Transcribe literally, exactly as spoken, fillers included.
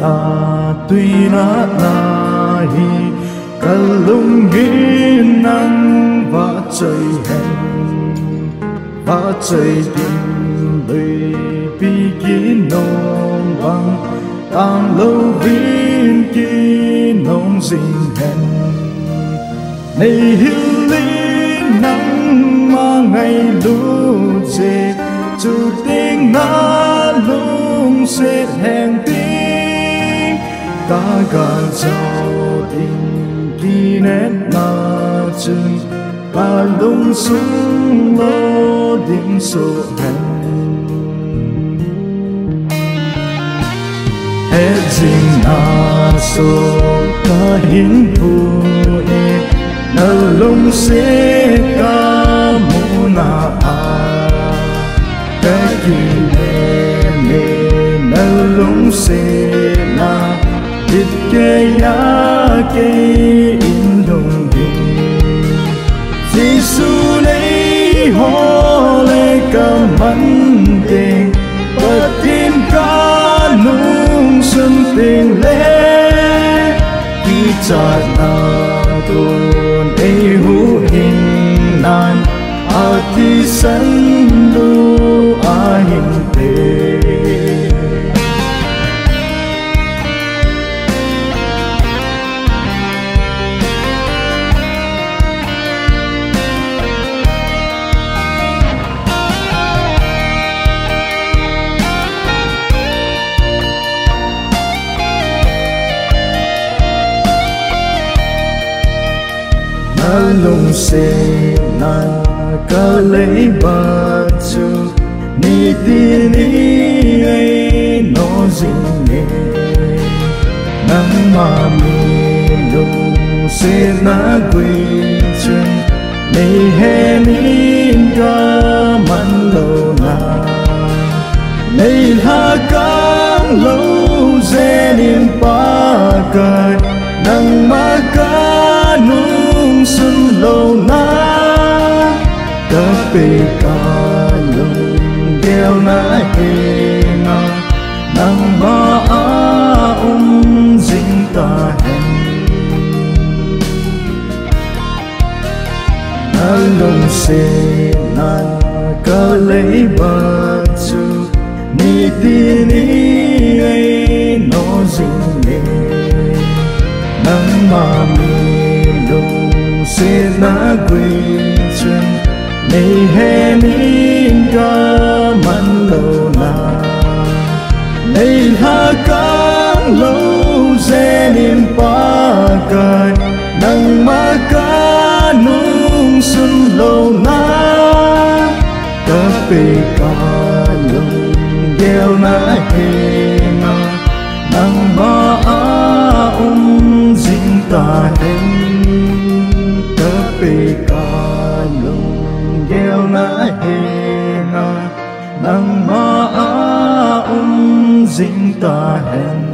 na tuy na na hi kalung hin nang và trời hẹn và trời tình lời bi kín nông bằng tang lâu vin kín nông dinh hẹn này hiu linh nắng mà ngày lũ dệt chủ tiếng na lung sẽ hẹn tiếng ta cả giàu tình kỳ nét na chân ta lung sung lo định số hẹn hết dinh na số ta hiến phù e na lung sẽ ca mu na a cái gì mê mê na lung sẽ na ít cái ya cái in lung đi Giêsu lấy họ lấy cả mắn tình bất tin cả nung xuân tình lễ khi cha na tuôn ấy hú hình nan a ti san lu a hình tê lung se na ka lấy ba chu ni ti ni ai no jing ne nang ma mi lung se na quy chân ni he ni ka man lo na nei ha ka lo ze nin pa kai nang ma ka nu xuân lâu na cà phê cà lung đeo na he na nang ba a um dinh ta hen na lung se na cà lấy ba chu ni ti ni ai no dinh ne nang ma mi lung sẽ na quy chân này hè nín ca mặn lâu na này ha cang lâu sẽ nín pa cài nang ma ca nung xuân lâu na cà phê cà lung đeo na he na nang ba a um dinh ta hen pe ca lung đeo na he na nang ma a um dinh ta hen